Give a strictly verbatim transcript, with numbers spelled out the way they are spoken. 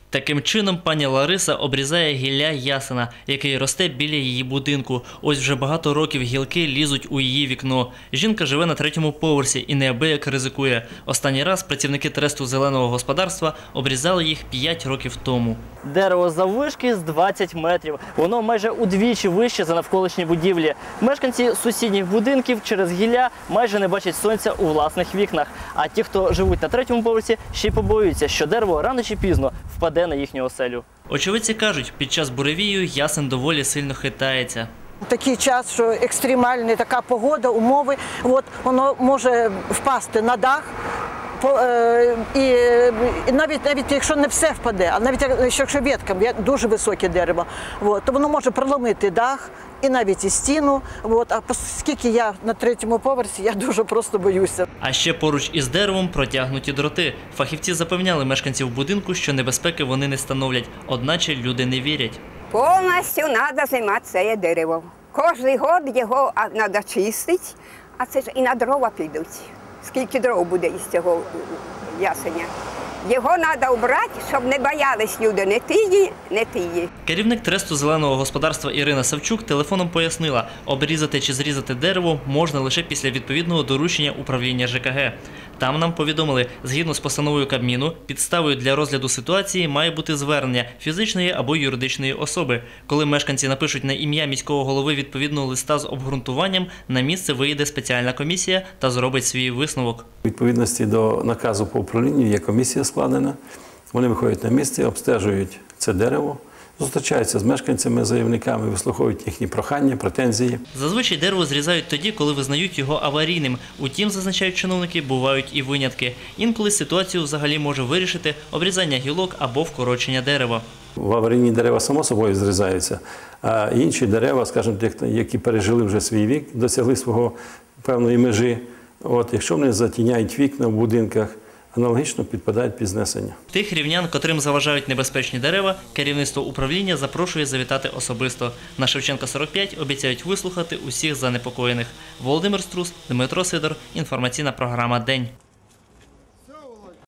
Таким чином пані Лариса обрізає гілля ясена, який росте біля її будинку. Ось вже багато років гілки лізуть у її вікно. Жінка живе на третьому поверсі і неабияк ризикує. Останній раз працівники тресту зеленого господарства обрізали їх п'ять років тому. Дерево заввишки з двадцять метрів. Воно майже удвічі вище за навколишні будівлі. Мешканці сусідніх будинків через гілля майже не бачать сонця у власних вікнах. А ті, хто живуть на третьому поверсі, ще й побоюються, що дерево рано чи пізно впаде на їхню оселю. Очевидці кажуть, під час буревію ясен доволі сильно хитається. Такий час, що екстремальна така погода, умови, от, воно може впасти на дах, по, е, і, і навіть, навіть якщо не все впаде, а навіть якщо веткам, дуже високе дерево, от, то воно може проломити дах і навіть і стіну. От, а оскільки я на третьому поверсі, я дуже просто боюся. А ще поруч із деревом протягнуті дроти. Фахівці запевняли мешканців будинку, що небезпеки вони не становлять, одначе люди не вірять. Повністю треба займати це дерево. Кожен рік його треба чистити, а це ж і на дрова підуть. Скільки дров буде із цього ясеня. Його треба обрати, щоб не боялись люди не тії, не тії. Керівник тресту зеленого господарства Ірина Савчук телефоном пояснила, обрізати чи зрізати дерево можна лише після відповідного доручення управління ЖКГ. Там нам повідомили, згідно з постановою Кабміну, підставою для розгляду ситуації має бути звернення фізичної або юридичної особи. Коли мешканці напишуть на ім'я міського голови відповідного листа з обґрунтуванням, на місце виїде спеціальна комісія та зробить свій висновок. У відповідності до наказу по управлінню є комісія складена. Вони виходять на місце, обстежують це дерево, зустрічаються з мешканцями, заявниками, вислуховують їхні прохання, претензії. Зазвичай дерево зрізають тоді, коли визнають його аварійним. Утім, зазначають чиновники, бувають і винятки. Інколи ситуацію взагалі може вирішити обрізання гілок або вкорочення дерева. В аварійні дерева само собою зрізаються, а інші дерева, скажімо, які пережили вже свій вік, досягли свого певної межі, от, якщо вони затіняють вікна в будинках, аналогічно підпадають під знесення. Тих рівнян, котрим заважають небезпечні дерева, керівництво управління запрошує завітати особисто. На Шевченка сорок п'ять обіцяють вислухати усіх занепокоєних. Володимир Струс, Дмитро Сидор. Інформаційна програма «День».